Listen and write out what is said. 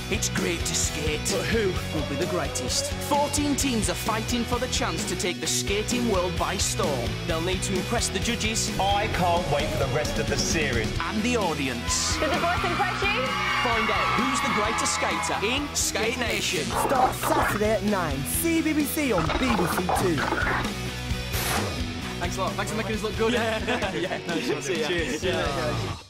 It's great to skate. But who will be the greatest? 14 teams are fighting for the chance to take the skating world by storm. They'll need to impress the judges. I can't wait for the rest of the series. And the audience. Did the voice impress you? Find out who's the greatest skater in Skate Nation. Start Saturday at 9. CBBC on BBC Two. Thanks a lot. Thanks for making us look good. Yeah. No, cheers. Yeah.